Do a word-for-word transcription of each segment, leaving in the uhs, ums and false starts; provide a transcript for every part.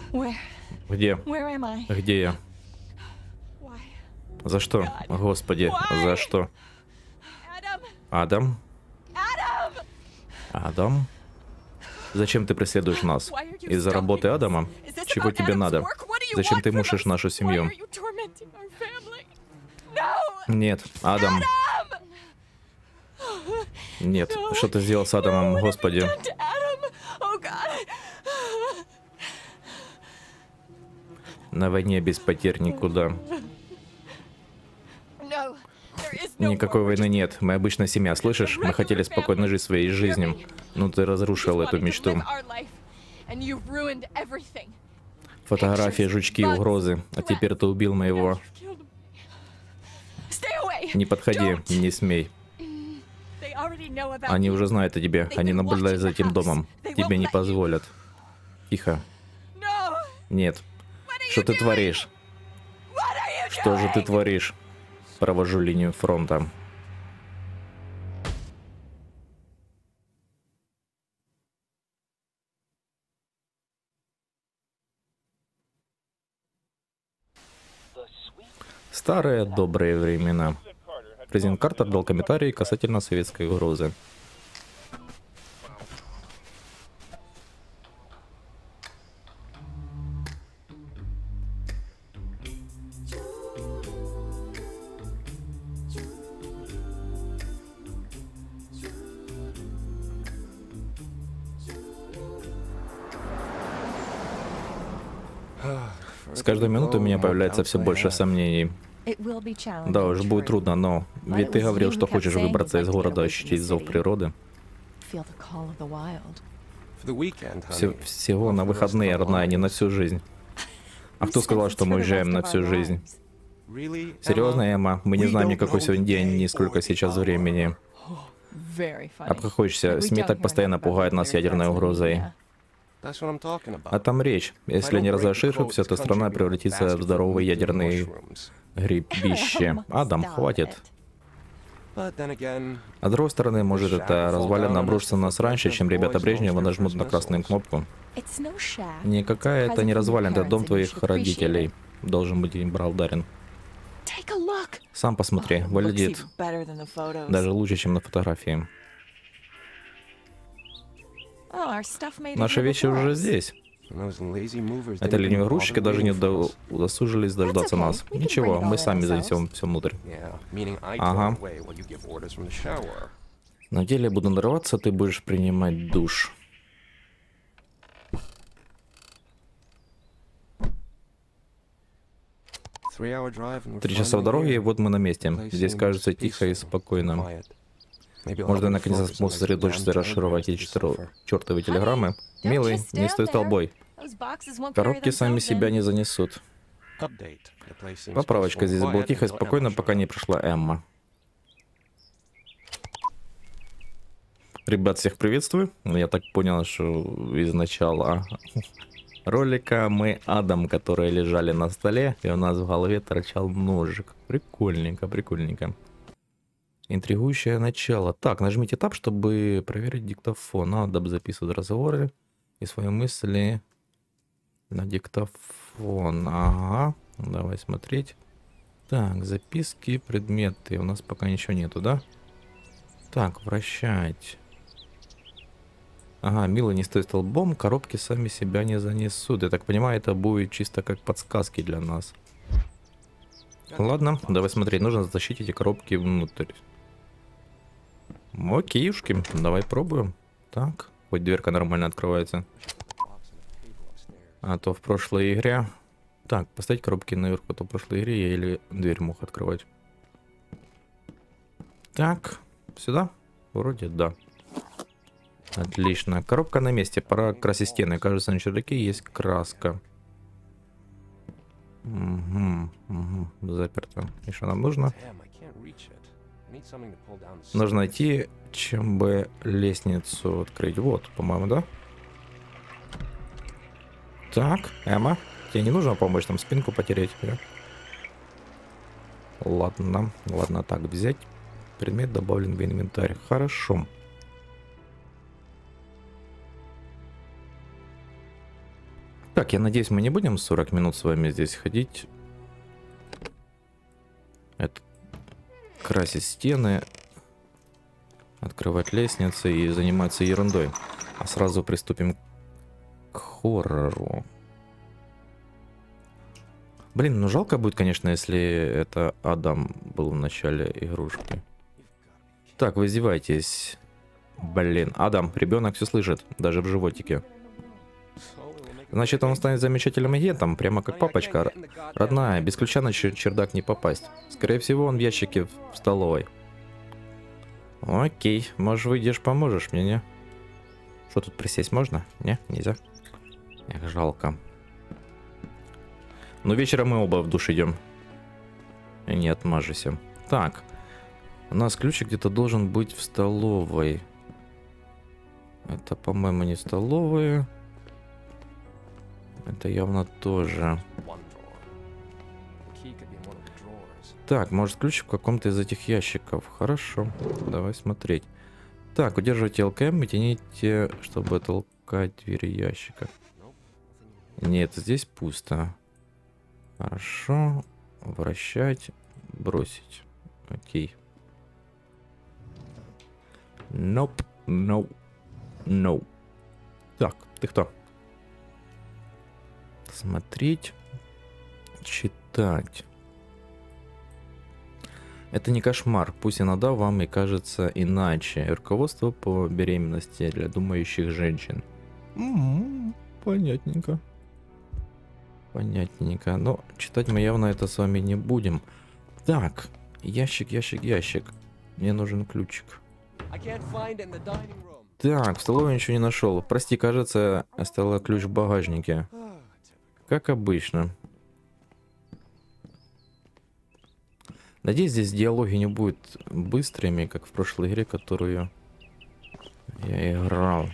Где? Где я? За что? Господи, за что? Адам? Адам? Зачем ты преследуешь нас? Из-за работы Адама? Чего тебе надо? Зачем ты мучаешь нашу семью? Нет, Адам. Нет, что ты сделал с Адамом, Господи? На войне без потерь никуда. Никакой войны нет. Мы обычная семья, слышишь? Мы хотели спокойно жить своей жизнью. Но ты разрушил эту мечту. Фотографии, жучки, угрозы. А теперь ты убил моего. Не подходи, не смей. Они уже знают о тебе. Они наблюдают за этим домом. Тебе не позволят. Тихо. Нет. Что ты творишь? Что же ты творишь? Провожу линию фронта. Старые добрые времена. Президент Картер дал комментарий касательно советской угрозы. С каждой минутой у меня появляется все больше сомнений. Да, уж будет трудно, но ведь ты говорил, что хочешь выбраться из города, ощутить зов природы. Все, всего на выходные, родная, не на всю жизнь. А кто сказал, что мы уезжаем на всю жизнь? Серьезно, Эмма? Мы не знаем ни какой сегодня день, ни сколько сейчас времени. Обхохочешься. СМИ так постоянно пугают нас ядерной угрозой. А там речь. Если не разрешишь все, то страна превратится в здоровый ядерный грибище. Адам, хватит. А с другой стороны, может, это развалина обрушится на нас раньше, чем ребята Брежнева нажмут на красную кнопку. Никакая это не развалина, это дом твоих родителей. Должен быть им благодарен. Сам посмотри, выглядит даже лучше, чем на фотографии. Наши вещи уже здесь. Это ленивые грузчики даже не до... удосужились дождаться нас. Ничего, мы сами занесем все внутрь. Ага. На деле буду нарываться, ты будешь принимать душ. Три часа в дороге, и вот мы на месте. Здесь кажется тихо и спокойно. Можно наконец-то сосредоточиться и расшифровать эти чертовы телеграммы. Милый, не стой столбой. Коробки сами себя не занесут. Поправочка, здесь было тихо и спокойно, пока не пришла Эмма. Ребят, всех приветствую. Я так понял, что из начала ролика мы Адам, которые лежали на столе, и у нас в голове торчал ножик. Прикольненько, прикольненько. Интригующее начало. Так, нажмите Tab, чтобы проверить диктофон. Надо записывать разговоры и свои мысли на диктофон. Ага, давай смотреть. Так, записки, предметы. У нас пока ничего нету, да? Так, вращать. Ага, мило, не стой столбом, коробки сами себя не занесут. Я так понимаю, это будет чисто как подсказки для нас. Ладно, давай смотреть. Нужно затащить эти коробки внутрь. Окейушки, давай пробуем. Так, хоть дверка нормально открывается. А то в прошлой игре... Так, поставить коробки наверху, а то в прошлой игре я или дверь мог открывать. Так, сюда? Вроде да. Отлично. Коробка на месте. Пора красить стены. Кажется, на чердаке есть краска. Угу, угу. Заперто. И что нам нужно? Нужно найти, чем бы лестницу открыть. Вот, по-моему, да? Так, Эмма, тебе не нужно помочь там спинку потереть? Да? Ладно, ладно, так, взять. Предмет добавлен в инвентарь. Хорошо. Так, я надеюсь, мы не будем сорок минут с вами здесь ходить. Это красить стены, открывать лестницы и заниматься ерундой. А сразу приступим к хоррору. Блин, ну жалко будет, конечно, если это Адам был в начале игрушки. Так, вы издеваетесь. Блин, Адам, ребенок все слышит, даже в животике. Значит, он станет замечательным агентом, прямо как папочка. Родная, без ключа на чер чердак не попасть. Скорее всего, он в ящике в столовой. Окей, может, выйдешь, поможешь мне, не? Что, тут присесть можно? Не, нельзя. Эх, жалко. Ну, вечером мы оба в душ идем. И не отмажешься. Так. У нас ключик где-то должен быть в столовой. Это, по-моему, не столовая. Это явно тоже. Так, может, ключик в каком-то из этих ящиков. Хорошо. Давай смотреть. Так, удерживайте ЛКМ и тяните, чтобы толкать двери ящика. Нет, здесь пусто. Хорошо. Вращать. Бросить. Окей. Nope. No. No. Так, ты кто? Смотреть. Читать. Это не кошмар, пусть иногда вам и кажется иначе. Руководство по беременности для думающих женщин. М-м-м, понятненько. Понятненько. Но читать мы явно это с вами не будем. Так, ящик, ящик, ящик. Мне нужен ключик. Так, в столовой ничего не нашел. Прости, кажется, оставила ключ в багажнике. Как обычно. Надеюсь, здесь диалоги не будут быстрыми, как в прошлой игре, которую я играл.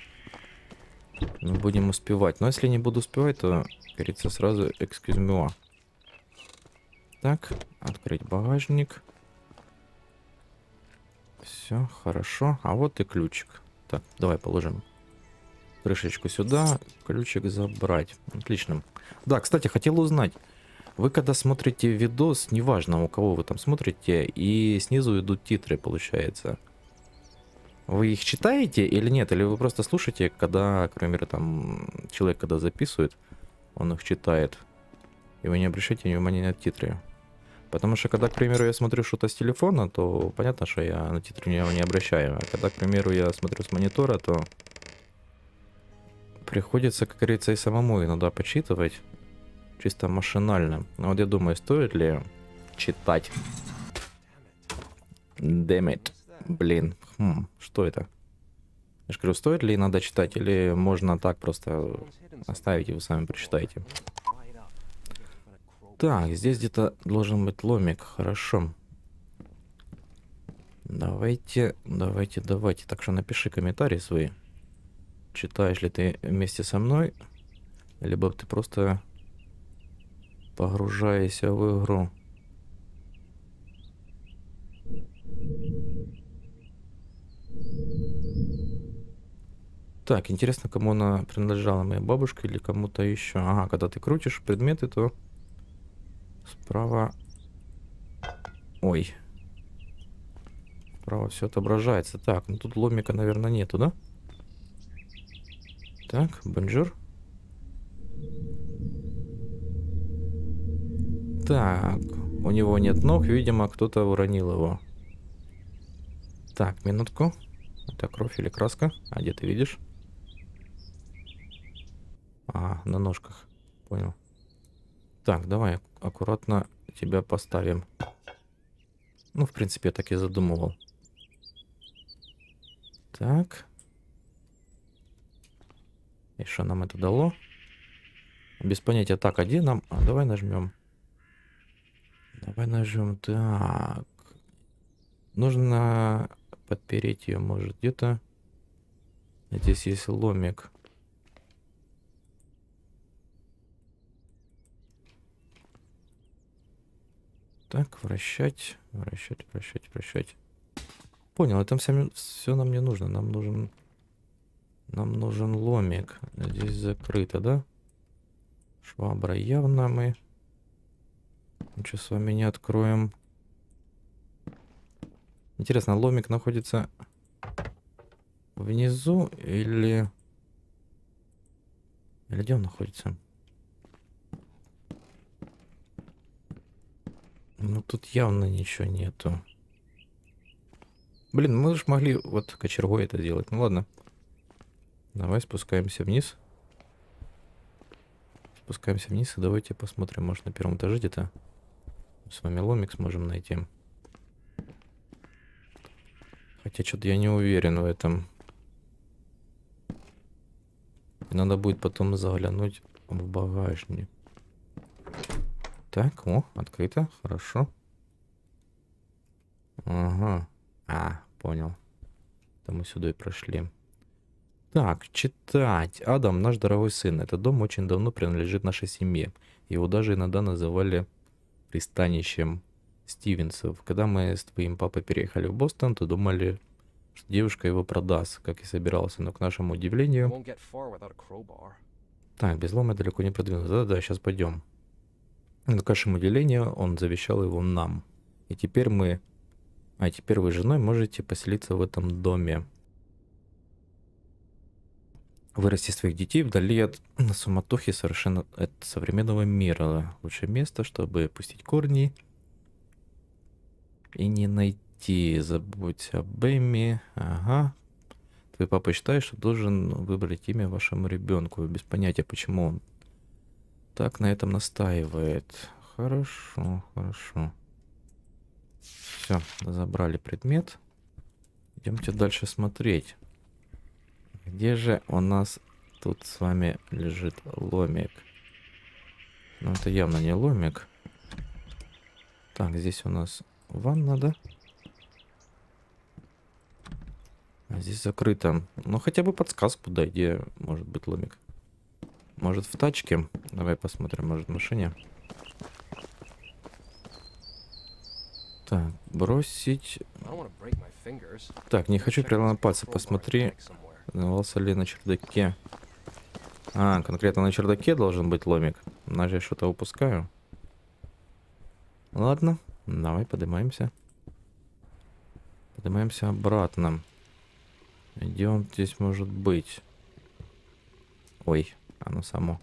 Мы будем успевать. Но если не буду успевать, то, как говорится, сразу excuse me. Так, открыть багажник. Все, хорошо. А вот и ключик. Так, давай положим крышечку сюда. Ключик забрать. Отлично. Да, кстати, хотел узнать. Вы когда смотрите видос, неважно у кого вы там смотрите, и снизу идут титры, получается. Вы их читаете или нет? Или вы просто слушаете, когда, к примеру, там человек когда записывает, он их читает. И вы не обращайте внимания на титры. Потому что когда, к примеру, я смотрю что-то с телефона, то понятно, что я на титры не обращаю. А когда, к примеру, я смотрю с монитора, то приходится, как говорится, и самому иногда почитывать. Чисто машинально. Но вот я думаю, стоит ли читать. Damn it. Блин. Хм, что это? Я же говорю, стоит ли иногда читать, или можно так просто оставить, и вы сами прочитаете. Так, здесь где-то должен быть ломик. Хорошо. Давайте, давайте, давайте. Так что напиши комментарии свои. Читаешь ли ты вместе со мной, либо ты просто погружаешься в игру. Так, интересно, кому она принадлежала, моей бабушке или кому-то еще. Ага, когда ты крутишь предметы, то справа... Ой. Справа все отображается. Так, ну тут ломика, наверное, нету, да? Так, бонжур. Так, у него нет ног, видимо, кто-то уронил его. Так, минутку. Это кровь или краска? А где ты видишь? А, на ножках. Понял. Так, давай аккуратно тебя поставим. Ну, в принципе, я так и задумывал. Так. И что нам это дало? Без понятия. Так, а где нам... А, давай нажмем. Давай нажмем. Так. Нужно подпереть ее, может, где-то. Здесь есть ломик. Так, вращать, вращать, вращать, вращать. Понял, это все нам не нужно. Нам нужен... Нам нужен ломик. Здесь закрыто, да? Швабра явно мы ничего с вами не откроем. Интересно, ломик находится внизу или... Или где он находится? Ну тут явно ничего нету. Блин, мы же могли вот кочергой это делать. Ну ладно. Давай спускаемся вниз. Спускаемся вниз и давайте посмотрим, может на первом этаже где-то с вами ломик сможем найти. Хотя что-то я не уверен в этом. И надо будет потом заглянуть в багажник. Так, о, открыто, хорошо. Ага. А, понял. Это мы сюда и прошли. Так, читать. Адам, наш дорогой сын. Этот дом очень давно принадлежит нашей семье. Его даже иногда называли пристанищем Стивенсов. Когда мы с твоим папой переехали в Бостон, то думали, что девушка его продаст, как и собирался. Но к нашему удивлению... Так, без лома далеко не продвинуться. Да-да, сейчас пойдем. Но к нашему удивлению, он завещал его нам. И теперь мы... А теперь вы с женой можете поселиться в этом доме. Вырасти своих детей вдали от суматохи совершенно от современного мира. Лучшее место, чтобы пустить корни и не найти. Забудь об Эми. Ага. Твой папа считает, что должен выбрать имя вашему ребенку. Без понятия, почему он так на этом настаивает. Хорошо, хорошо. Все, забрали предмет. Идемте дальше смотреть. Где же у нас тут с вами лежит ломик? Ну, это явно не ломик. Так, здесь у нас ванна, да? А здесь закрыто. Ну, хотя бы подсказку дай, где может быть ломик. Может, в тачке? Давай посмотрим, может, в машине. Так, бросить. Так, не хочу переломать пальцы. Посмотри, назывался ли на чердаке. А, конкретно на чердаке должен быть ломик. Даже я что-то упускаю. Ладно, давай поднимаемся. Поднимаемся обратно. Где он здесь может быть? Ой, оно само.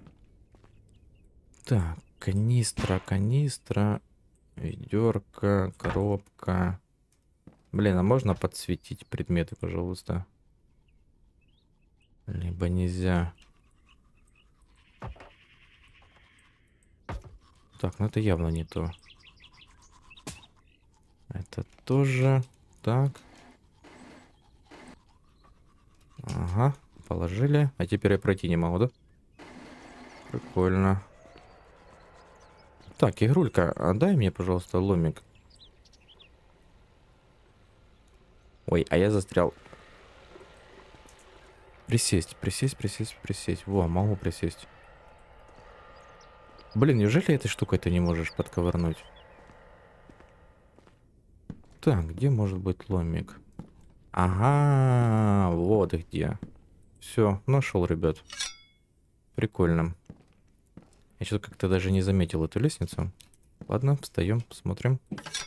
Так, канистра, канистра. Ведерко, коробка. Блин, а можно подсветить предметы, пожалуйста? Либо нельзя. Так, ну это явно не то. Это тоже. Так. Ага, положили. А теперь я пройти не могу, да? Прикольно. Так, игрулька, отдай мне, пожалуйста, ломик. Ой, а я застрял. Присесть, присесть, присесть, присесть. Во, могу присесть. Блин, неужели этой штукой ты не можешь подковырнуть? Так, где может быть ломик? Ага, вот где. Все, нашел, ребят. Прикольно. Я что-то как-то даже не заметил эту лестницу. Ладно, встаем, смотрим.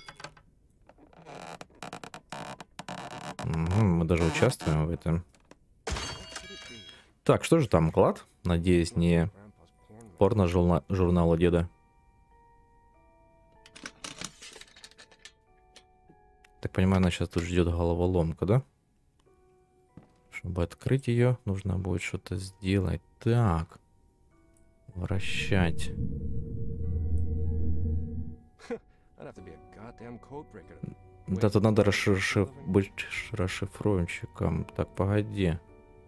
Угу, мы даже участвуем в этом. Так, что же там, клад? Надеюсь, не порно-журнала деда. Так понимаю, она сейчас тут ждет головоломка, да? Чтобы открыть ее, нужно будет что-то сделать. Так. Вращать. Да, тут надо расшиф... быть расшифровщиком. Так, погоди.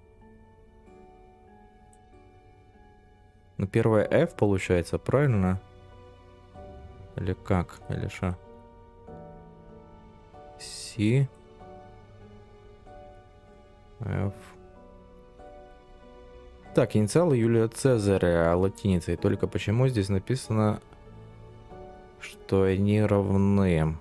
Ну, первое F получается, правильно? Или как? Или что? C. F. Так, инициалы Юлия Цезаря латиницей. Только почему здесь написано, что они равны?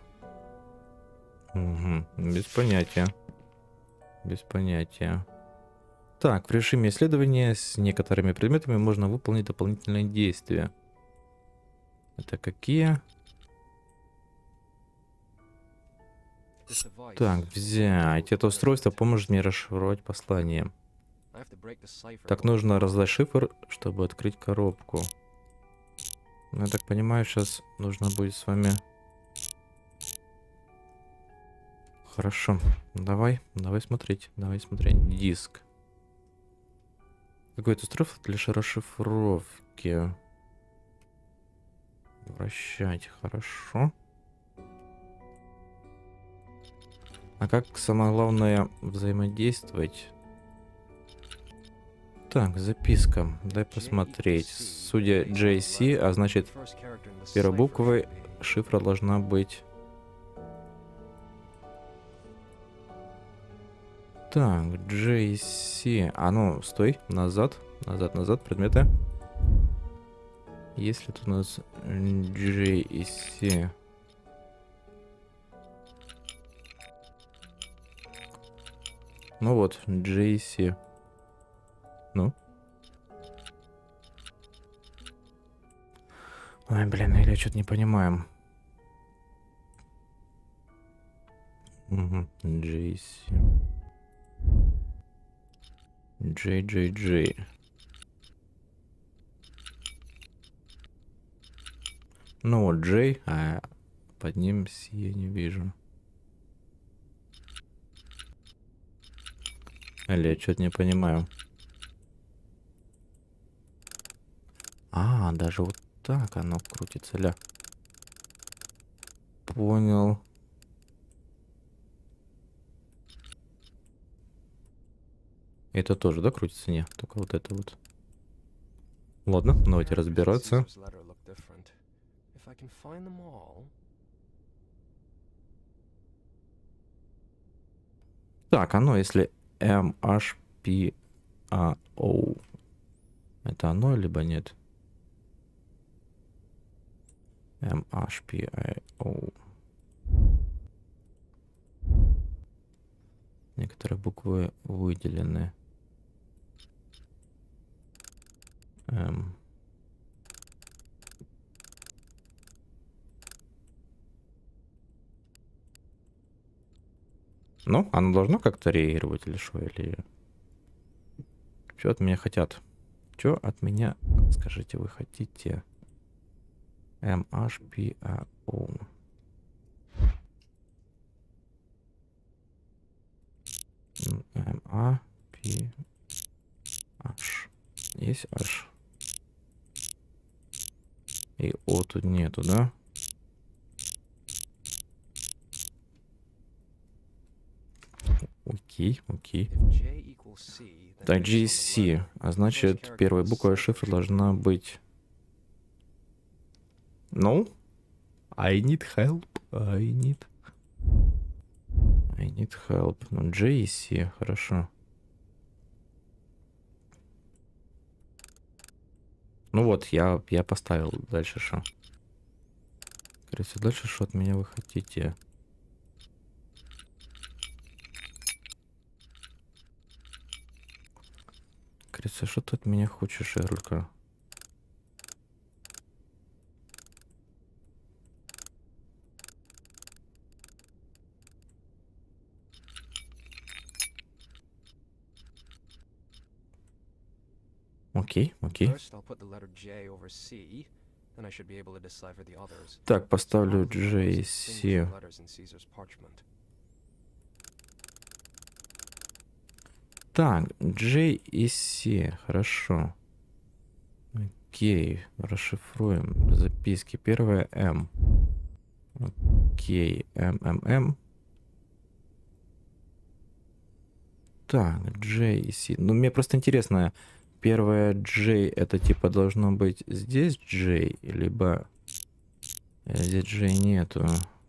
Угу. Без понятия. Без понятия. Так, в режиме исследования с некоторыми предметами можно выполнить дополнительные действия. Это какие? Так, взять. Это устройство поможет мне расшифровать послание. Так, нужно раздать шифр, чтобы открыть коробку. Ну, я так понимаю, сейчас нужно будет с вами... Хорошо. Давай, давай смотреть. Давай смотреть. Диск. Какое-то устройство для расшифровки. Вращать. Хорошо. А как, самое главное, взаимодействовать? Так, записка. Дай посмотреть. Судя джей си, а значит, первой буквой шифра должна быть... Так, джей си. А ну, стой. Назад. Назад, назад. Предметы. Если тут у нас джей си... Ну вот, джей си. Ну. Ой, блин, я что-то не понимаем. Угу, джей си. джей джей джей. Ну вот, J, а под ним C я не вижу. Или я что-то не понимаю. А, даже вот так оно крутится, ля. Понял. Это тоже, да, крутится? Нет, только вот это вот. Ладно, давайте разбираться. Так, оно, если эм эйч пи эй о, это оно, либо нет? эм эйч пи эй о. Некоторые буквы выделены. Эм. Ну, оно должно как-то реагировать или что? Или... Что от меня хотят? Что от меня, скажите, вы хотите? эм эйч пи эй о. эм эйч пи эйч. Есть H. И O тут нету, да? Окей, окей. Так, джей си. А значит, первая буква шифра должна быть... Ну? I need help. I need... I need help. Ну, джей си, хорошо. Ну вот, я, я поставил. Дальше что? Кажется, дальше что от меня вы хотите? Кажется, что ты от меня хочешь, Эрлька? Окей, окей. Так, поставлю джей си. Так, джей и си, хорошо. Окей, расшифруем записки. Первая М. Окей, М, М, М. Так, джей и си. Ну, мне просто интересно, первое J это типа должно быть здесь J, либо здесь J нету.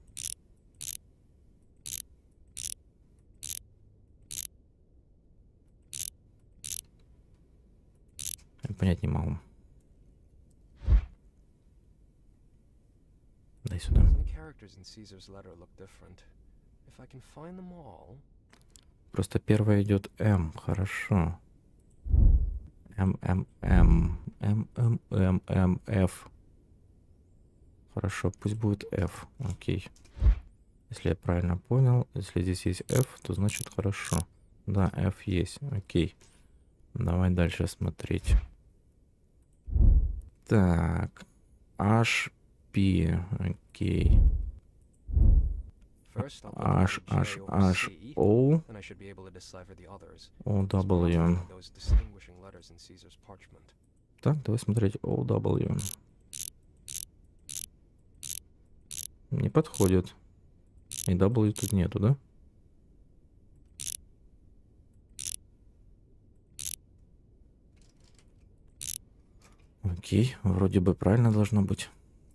Я понять не могу. Дай сюда. Просто первое идет М, хорошо. М, М, М, М, М, М, М, Ф. Хорошо, пусть будет F. Окей. Если я правильно понял, если здесь есть F, то значит хорошо. Да, F есть. Окей. Давай дальше смотреть. Так. H, P. Окей. First, I'll put the H, letter J H, over H, C, O. then I should be able to decipher the others. O, It's probably W. one of those distinguishing letters in Caesar's parchment. Так, давай смотреть O, W. Не подходит. И W тут нету, да? Окей, вроде бы правильно должно быть.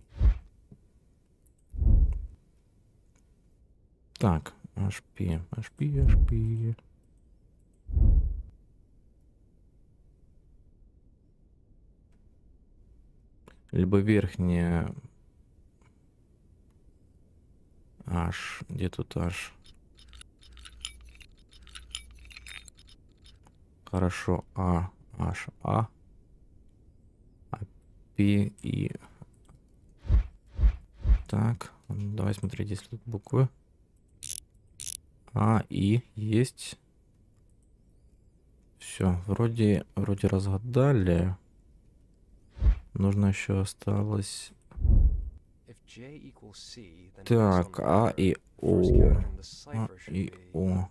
Так, H, P, H, P, H, P. Либо верхняя H. Где тут H? Хорошо. А, H, А. А, P и... Так, давай смотреть, если тут буквы. А, И есть. Все, вроде, вроде разгадали. Нужно еще осталось... If J equals C, then based on Так, the А letter, и first О. character in the А cipher should и be... О.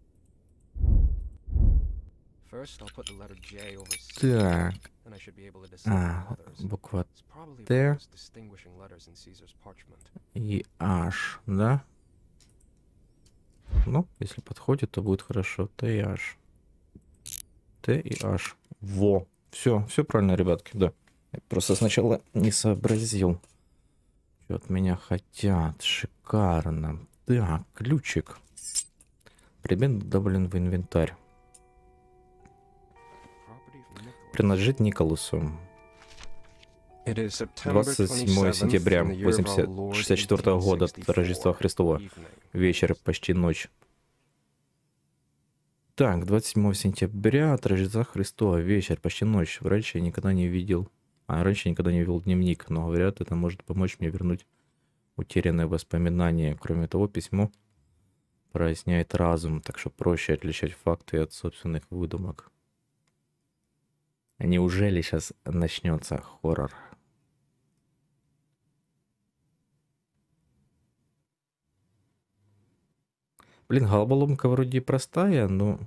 First, I'll put the letter J over C, Так. then I should be able to decipher А, the others. буква It's probably one of Т those distinguishing letters in Caesar's parchment. и H, да? Ну, если подходит, то будет хорошо. Т и H. Т и H. Во. Все, все правильно, ребятки, да. Я просто сначала не сообразил, что от меня хотят. Шикарно. Так, ключик. Предмет добавлен в инвентарь. Property of Nicholas. Принадлежит Николасу. It is September двадцать седьмого сентября twenty-seventh in the year of our восемьдесят Lord шестьдесят четвёртого года eighteen Рождества sixty-four, Христова. evening. Вечер, почти ночь. Так, двадцать седьмого сентября от Рождества Христова. Вечер, почти ночь. Раньше я никогда не видел... А раньше я никогда не вел дневник, но говорят, это может помочь мне вернуть утерянные воспоминания. Кроме того, письмо проясняет разум, так что проще отличать факты от собственных выдумок. Неужели сейчас начнется хоррор? Блин, головоломка вроде простая, но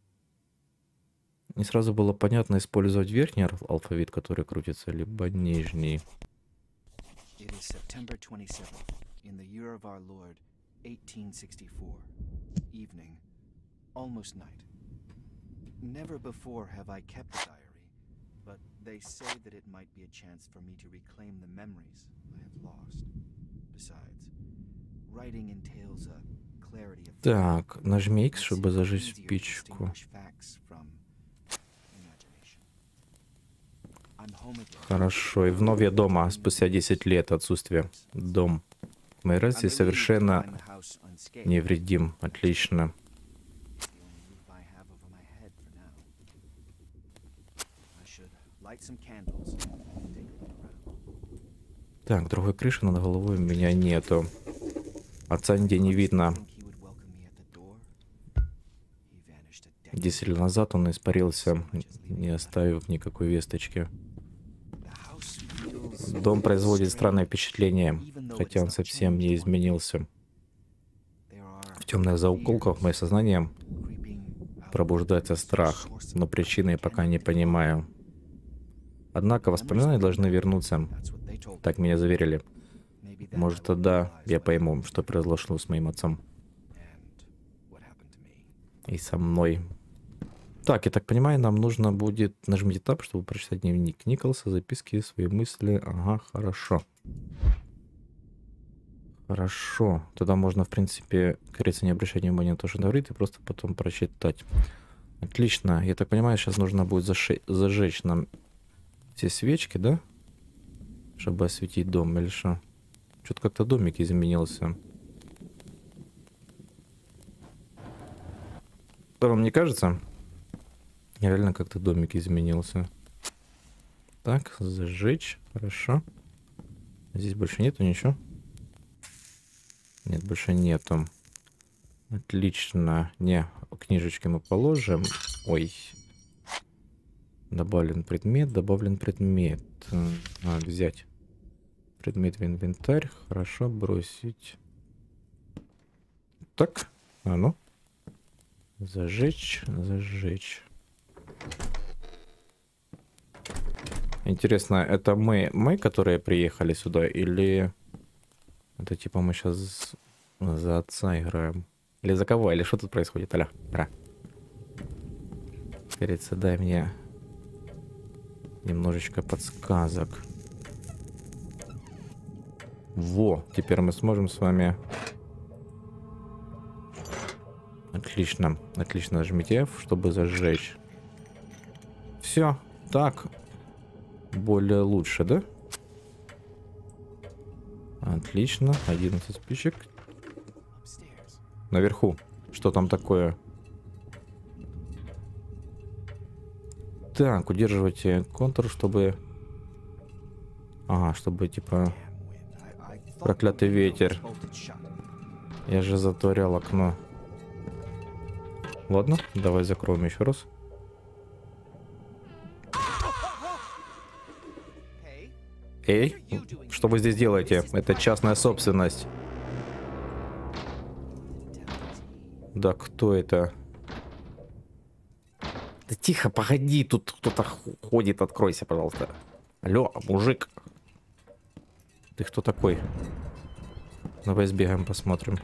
не сразу было понятно, использовать верхний алфавит, который крутится, либо нижний. It is September twenty-seventh, in the year of our Lord, eighteen sixty-four. Evening. Almost night. Never before have I kept a diary, but they say that it might be a chance for me to reclaim the memories I have lost. Besides, writing entails a clarity of thought. Так, нажми X, Makes чтобы it зажечь easier to спичку. distinguish facts from imagination. I'm home again. Хорошо, и вновь я дома, спустя десять лет отсутствия. Дом. Мой раз здесь совершенно невредим. Отлично. Так, другой крыши над головой у меня нету. Отца нигде не видно. Десять лет назад он испарился, не оставив никакой весточки. Дом производит странное впечатление, хотя он совсем не изменился. В темных закоулках моего сознания пробуждается страх, но причины я пока не понимаю. Однако воспоминания должны вернуться. Так меня заверили. Может, тогда я пойму, что произошло с моим отцом. И со мной. Так, я так понимаю, нам нужно будет нажмите Tab, чтобы прочитать дневник Николаса, записки, свои мысли. Ага, хорошо. Хорошо. Тогда можно, в принципе, как говорится, не обращать внимания на то, что говорит, и просто потом прочитать. Отлично. Я так понимаю, сейчас нужно будет заши... зажечь нам все свечки, да? Чтобы осветить дом или что? Что-то как-то домик изменился. Вам не кажется? Реально как-то домик изменился. Так, зажечь. Хорошо. Здесь больше нету ничего? Нет, больше нету. Отлично. Не, книжечки мы положим. Ой. Добавлен предмет, добавлен предмет. А, взять. Предмет в инвентарь. Хорошо, бросить. Так. А ну. Зажечь, зажечь. Интересно, это мы, мы, которые приехали сюда, или это типа мы сейчас за отца играем? Или за кого? Или что тут происходит? Аля, ра. Кажется, дай мне немножечко подсказок. Во, теперь мы сможем с вами... Отлично, отлично, нажмите F, чтобы зажечь. Все, так, более лучше, да? Отлично, одиннадцать спичек. Наверху, что там такое? Так, удерживайте контур, чтобы... Ага, чтобы, типа... Проклятый ветер. Я же затворял окно. Ладно, давай закроем еще раз. Эй, что вы здесь делаете? Это частная собственность. Да кто это? Да тихо, погоди, тут кто-то ходит, откройся, пожалуйста. Алло, мужик. Ты кто такой? Давай сбегаем, посмотрим.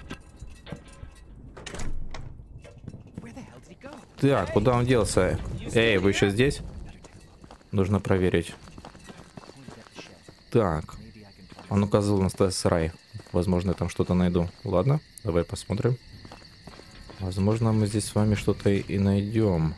Так, куда он делся? Эй, вы еще здесь? Нужно проверить. Так. Он указывал на сарай. Возможно, я там что-то найду. Ладно, давай посмотрим. Возможно, мы здесь с вами что-то и найдем.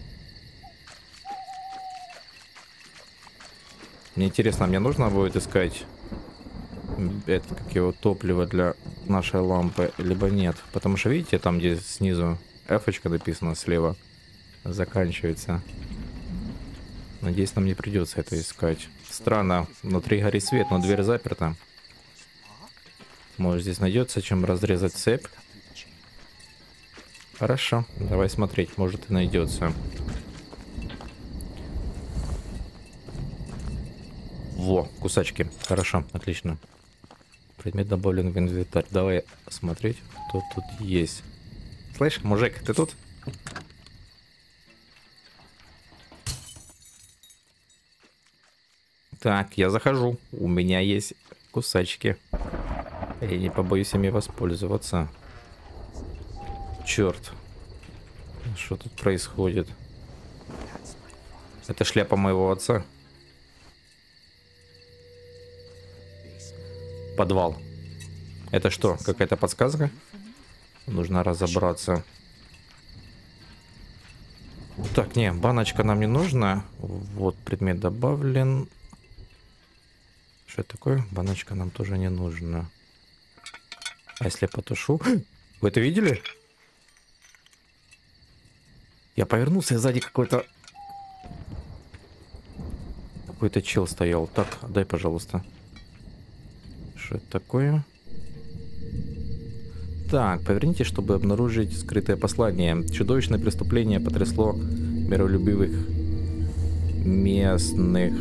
Мне интересно, мне нужно будет искать это, как его, топливо для нашей лампы, либо нет. Потому что, видите, там, где снизу F-очка написана слева, заканчивается. Надеюсь, нам не придется это искать. Странно, внутри горит свет, но дверь заперта. Может, здесь найдется чем разрезать цепь? Хорошо, давай смотреть, может и найдется. Во, кусачки. Хорошо, отлично. Предмет добавлен в инвентарь. Давай смотреть, кто тут есть. Слышь, мужик, ты тут? Так, я захожу. У меня есть кусачки. Я не побоюсь ими воспользоваться. Черт. Что тут происходит? Это шляпа моего отца. Подвал. Это что, какая-то подсказка? Нужно разобраться. Так, не, баночка нам не нужна. Вот предмет добавлен. Что это такое? Баночка нам тоже не нужна. А если я потушу? Вы это видели? Я повернулся, и сзади какой-то... Какой-то чел стоял. Так, дай, пожалуйста. Что это такое? Так, поверните, чтобы обнаружить скрытое послание. Чудовищное преступление потрясло миролюбивых местных.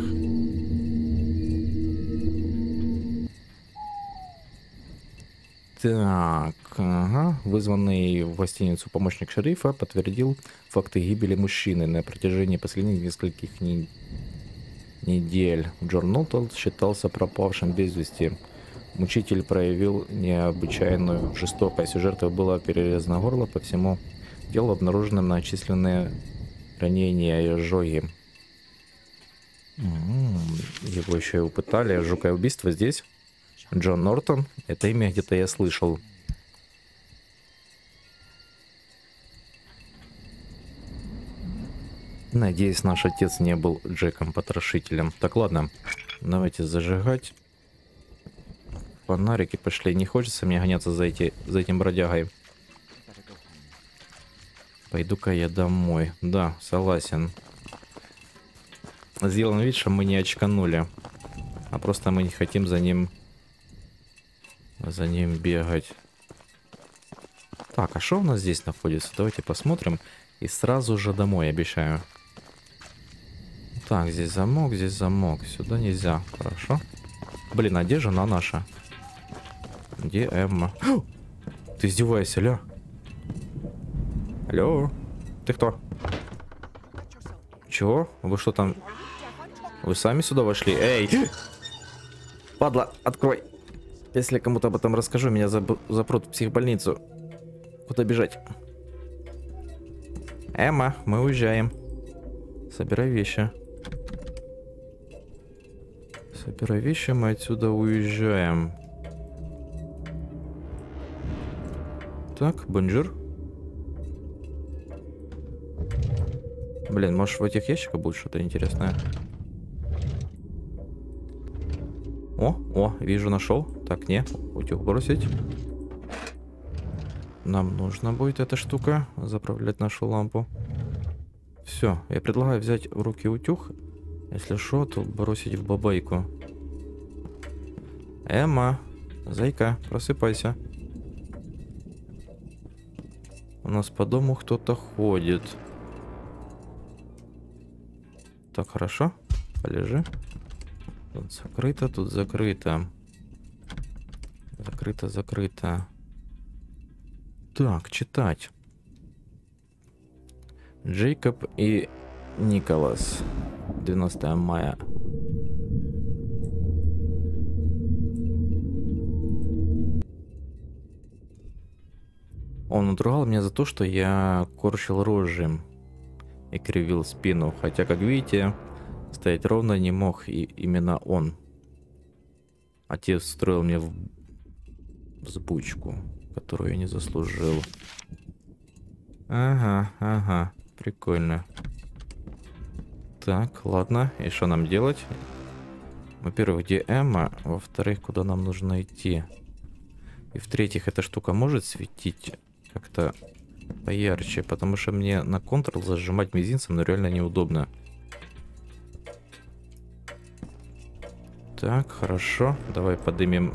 Так, ага. Вызванный в гостиницу помощник шерифа подтвердил факты гибели мужчины на протяжении последних нескольких не... недель. Джон Нотл считался пропавшим без вести. Мучитель проявил необычайную жестокость. У жертвы было перерезано горло, по всему телу обнаружены многочисленные ранения и ожоги. М-м-м. Его еще и упытали. Жуткое убийство здесь. Джон Нортон. Это имя где-то я слышал. Надеюсь, наш отец не был Джеком-потрошителем. Так, ладно. Давайте зажигать. Фонарики пошли. Не хочется мне гоняться за, эти, за этим бродягой. Пойду-ка я домой. Да, согласен. сделаем вид, что мы не очканули. А просто мы не хотим за ним... За ним бегать. Так, а что у нас здесь находится? Давайте посмотрим. И сразу же домой, обещаю. Так, здесь замок, здесь замок. Сюда нельзя. Хорошо. Блин, а где жена наша? Где Эмма? Ты издеваешься, алло? Алло? Ты кто? Чего? Вы что там? Вы сами сюда вошли? Эй! Падла, открой! Если я кому-то об этом расскажу, меня заб... запрут в психбольницу. Куда бежать? Эмма, мы уезжаем. Собирай вещи. Собирай вещи, мы отсюда уезжаем. Так, бонжур. Блин, может в этих ящиках будет что-то интересное? О, о, вижу, нашел. Так, не, утюг бросить. Нам нужно будет эта штука, заправлять нашу лампу. Все, я предлагаю взять в руки утюг. Если что, то бросить в бабайку. Эмма, зайка, просыпайся. У нас по дому кто-то ходит. Так, хорошо. Полежи. Тут закрыто, тут закрыто. Закрыто, закрыто. Так, читать. Джейкоб и Николас. двенадцатое мая. Он отругал меня за то, что я корчил рожи и кривил спину. Хотя, как видите, стоять ровно не мог и именно он. Отец встроил мне в взбучку, которую я не заслужил. Ага, ага, прикольно. Так, ладно, и что нам делать? Во-первых, где Эмма? Во-вторых, куда нам нужно идти? И в-третьих, эта штука может светить как-то поярче, потому что мне на Ctrl зажимать мизинцем, но реально неудобно. Так, хорошо. Давай поднимем.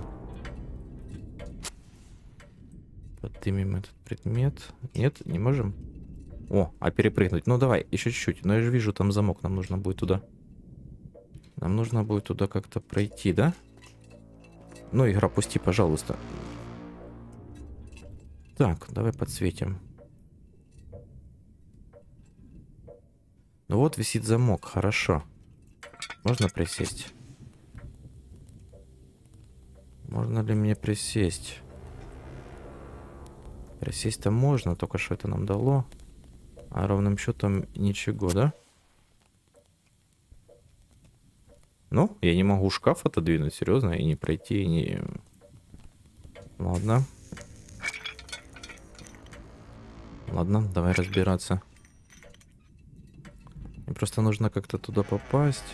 Поднимем этот предмет. Нет, не можем. О, а перепрыгнуть. Ну давай, еще чуть-чуть. Но я же вижу там замок, нам нужно будет туда. Нам нужно будет туда как-то пройти, да? Ну, игра, пусти, пожалуйста. Так, давай подсветим. Ну вот висит замок, хорошо. Можно присесть? Можно ли мне присесть? Присесть-то можно, только что это нам дало. А ровным счетом ничего, да? Ну, я не могу шкаф отодвинуть, серьезно, и не пройти, и не... Ладно. Ладно, давай разбираться. Мне просто нужно как-то туда попасть.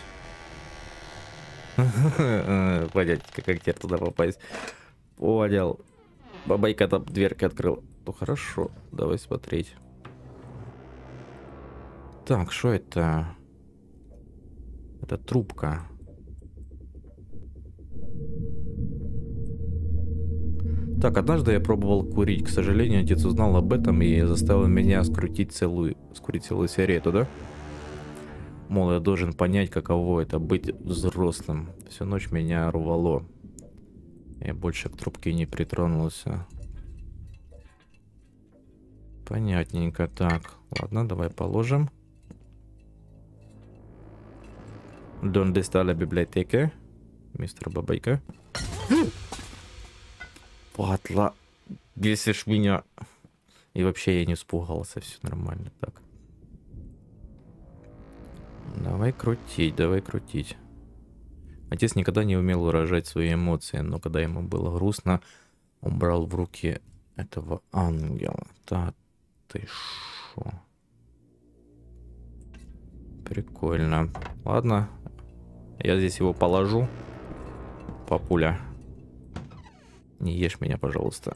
Понять, как теперь туда попасть. Понял. Бабайка там дверки открыл. Ну хорошо, давай смотреть. Так, что это? Это трубка. Так, однажды я пробовал курить. К сожалению, отец узнал об этом и заставил меня скрутить целую, скурить целую сигарету, да? Мол, я должен понять, каково это быть взрослым. Всю ночь меня рвало. Я больше к трубке не притронулся. Понятненько. Так, ладно, давай положим. Donde está la biblioteca? Мистер Бабайка. Падла. Бесишь меня. И вообще я не испугался. Все нормально. Так. Давай крутить, давай крутить. Отец никогда не умел выражать свои эмоции, но когда ему было грустно, он брал в руки этого ангела. Да ты шо? Прикольно. Ладно. Я здесь его положу. Папуля. Не ешь меня, пожалуйста.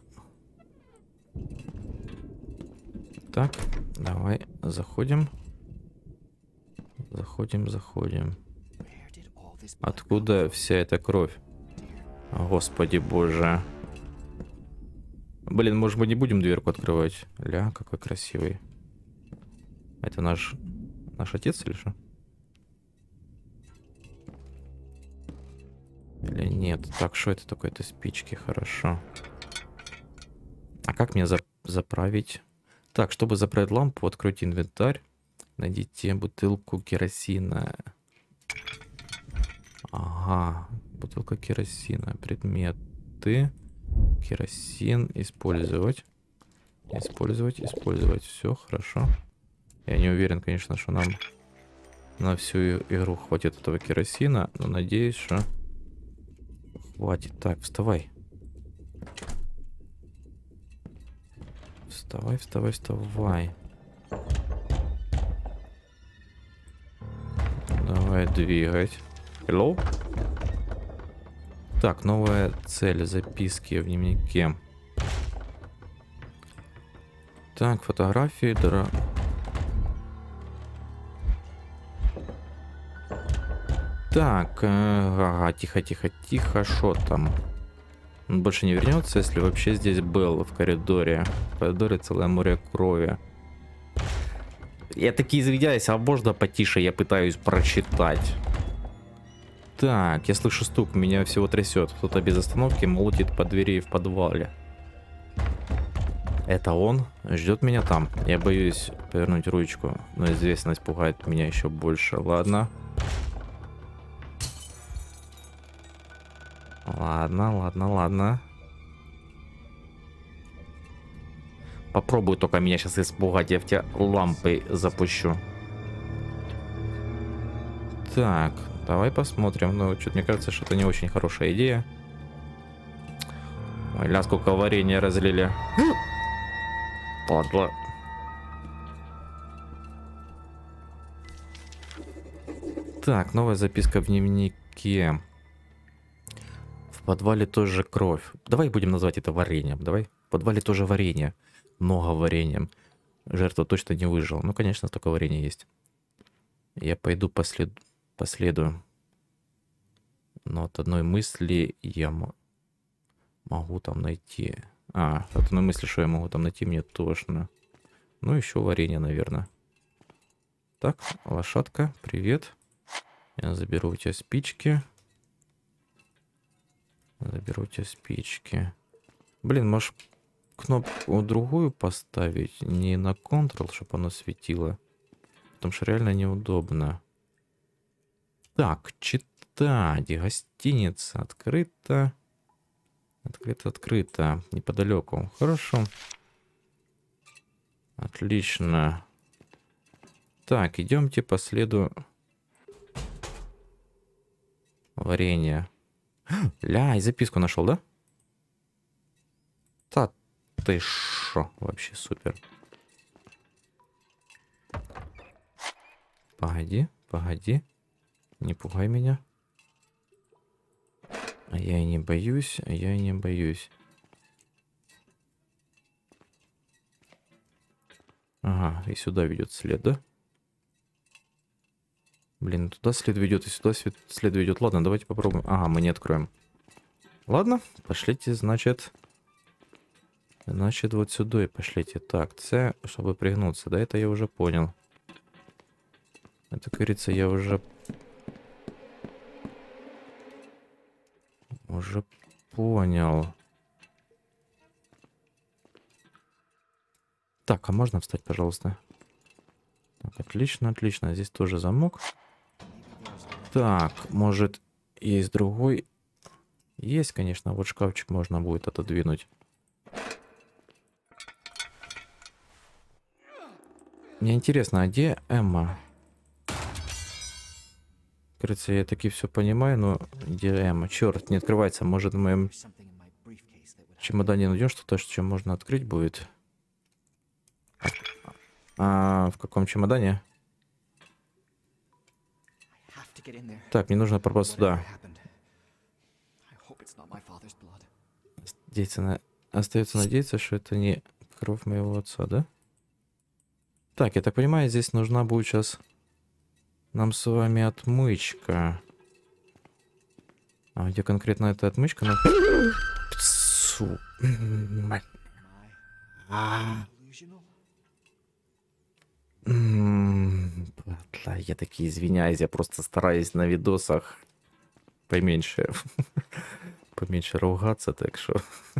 Так, давай заходим. Заходим, заходим. Where did all this blood Откуда вся эта кровь? Господи боже. Блин, может мы не будем дверку открывать? Ля, какой красивый. Это наш... Наш отец или что? Или нет? Так, что это такое? Это спички, хорошо. А как мне за... заправить? Так, чтобы заправить лампу, откройте инвентарь. Найдите бутылку керосина. Ага, бутылка керосина. Предметы. Керосин. Использовать. Использовать, использовать. Все, хорошо. Я не уверен, конечно, что нам на всю игру хватит этого керосина. Но надеюсь, что хватит. Так, вставай. Вставай, вставай, вставай. Давай двигать. Hello? Так, новая цель. Записки в дневнике. Так, фотографии. Дра... Так, э, ага, тихо, тихо, тихо. Что там? Он больше не вернется, если вообще здесь был в коридоре. В коридоре целое море крови. Я таки извиняюсь, а можно потише? Я пытаюсь прочитать. Так, я слышу стук, меня всего трясет. Кто-то без остановки молотит по двери в подвале. Это он? Ждет меня там. Я боюсь повернуть ручку, но известность пугает меня еще больше. Ладно. Ладно, ладно, ладно. Попробуй только меня сейчас испугать, я в тебя лампой запущу. Так, давай посмотрим. Ну, что-то мне кажется, что это не очень хорошая идея. Ой, ля, сколько варенья разлили. Падла. Так, новая записка в дневнике. В подвале тоже кровь. Давай будем назвать это вареньем. Давай. В подвале тоже варенье. Много вареньем. Жертва точно не выжила. Ну, конечно, такое варенье есть. Я пойду по след... по следу. Но от одной мысли я могу там найти. А, от одной мысли, что я могу там найти, мне тошно. Ну, еще варенье, наверное. Так, лошадка, привет. Я заберу у тебя спички. Заберу у тебя спички. Блин, может кнопку другую поставить? Не на Ctrl, чтобы оно светило. Потому что реально неудобно. Так, читать. Гостиница открыта. Открыто, открыто. Неподалеку. Хорошо. Отлично. Так, идемте по следу варенья. Ля, и записку нашел, да? Та ты шо? Вообще супер. Погоди, погоди. Не пугай меня. А я и не боюсь, а я и не боюсь. Ага, и сюда ведет след, да? Блин, туда след ведет, и сюда след ведет. Ладно, давайте попробуем. Ага, мы не откроем. Ладно, пошлите, значит. Значит, вот сюда и пошлите. Так, С, чтобы пригнуться. Да, это я уже понял. Это, как говорится, я уже... Уже понял. Так, а можно встать, пожалуйста? Так, отлично, отлично. Здесь тоже замок. Так, может, есть другой? Есть, конечно. Вот шкафчик можно будет отодвинуть. Мне интересно, а где Эмма? Кажется, я таки все понимаю, но где Эмма? Черт, не открывается. Может, в моем чемодане найдем что-то, что можно открыть будет? А в каком чемодане? Так, мне нужно попасть туда. Надеяться на... Остается надеяться, что это не кровь моего отца, да? Так, я так понимаю, здесь нужна будет сейчас Нам с вами отмычка. А где конкретно эта отмычка? На... Псу. А. Delusional? М, Батла, я таки извиняюсь, я просто стараюсь на видосах поменьше, поменьше ругаться, так что.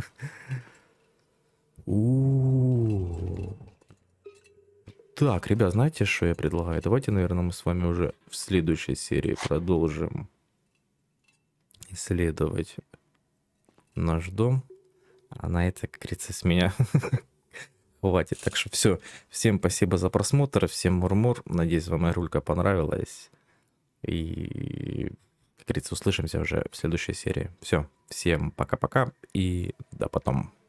У-у-у. Так, ребят, знаете, что я предлагаю? Давайте, наверное, мы с вами уже в следующей серии продолжим исследовать наш дом. А на это, как говорится, с меня хватит. Так что все. Всем спасибо за просмотр. Всем мур-мур. Надеюсь, вам игрулька понравилась. И, как говорится, услышимся уже в следующей серии. Все. Всем пока-пока. И до потом.